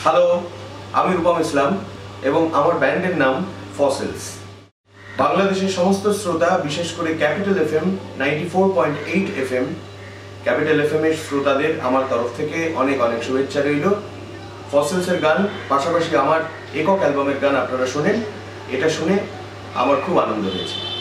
Hello, আমি রূপম ইসলাম এবং আমার ব্যান্ডের নাম ফসিলস। বাংলাদেশের সমস্ত শ্রোতা, বিশেষ করে capital FM 94.8 FM, capital FM এর শ্রোতাদের আমার তরফ থেকে অনেক অনেক শুভেচ্ছা রইল। ফসিলসের গান পাশাপাশি আমার একক অ্যালবামের গান আপনারা শোনেন, এটা শুনে আমার খুব আনন্দ হয়েছে।